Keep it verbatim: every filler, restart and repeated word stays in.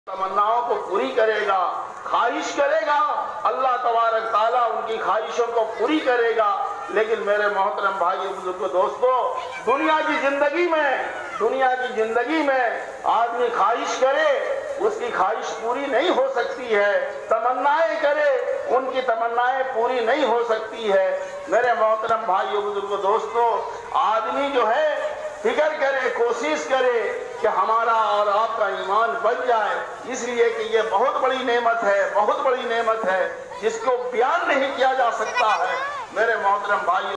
तमन्नाओं को पूरी करेगा, ख्वाहिश करेगा, अल्लाह तबारक ताला उनकी ख्वाहिशों को पूरी करेगा। लेकिन मेरे मोहतरम भाइयों बुजुर्गों दोस्तों, दुनिया की जिंदगी में दुनिया की जिंदगी में आदमी ख्वाहिश करे, उसकी ख्वाहिश पूरी नहीं हो सकती है। तमन्नाएं करे, उनकी तमन्नाएं पूरी नहीं हो सकती है। मेरे मोहतरम भाइयों बुजुर्गों दोस्तों, आदमी जो है फिक्र करे, कोशिश करे कि हमारा और आपका ईमान बच जाए, इसलिए कि ये बहुत बड़ी नेमत है, बहुत बड़ी नेमत है जिसको बयान नहीं किया जा सकता है। मेरे मोहतरम भाई